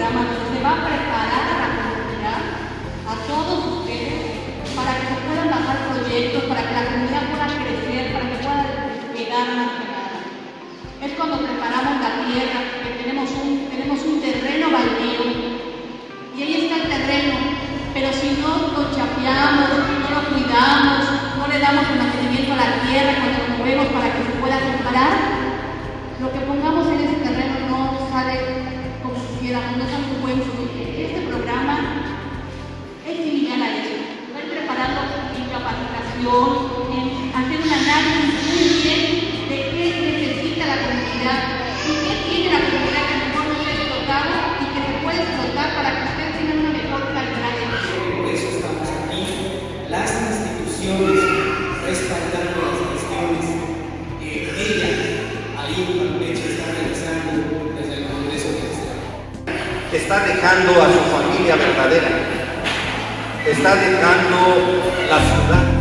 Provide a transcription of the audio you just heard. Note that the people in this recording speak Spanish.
programa donde se va a preparar a la comunidad, a todos ustedes, para que se puedan bajar proyectos, para que la comunidad pueda crecer, para que pueda despegar más que nada. Es cuando preparamos la tierra, que tenemos un terreno baldío, y ahí está el terreno, pero si no lo chapeamos, no lo cuidamos, no le damos el mantenimiento a la tierra cuando lo movemos para que se pueda sembrar, lo que pongamos en ese terreno no sale como quisiéramos, no sale un buen fruto. Este programa es similar a eso. Estoy preparando en capacitación, en hacer un análisis muy bien de qué necesita la comunidad y qué tiene la comunidad que mejor no se ha explotado y que se puede explotar para que ustedes tengan una mejor calidad de vida. Por eso estamos aquí, las instituciones respaldando las gestiones que ella, ahí en Campeche, está realizando desde el Congreso del Estado. Está dejando a su familia verdadera, está dejando la ciudad.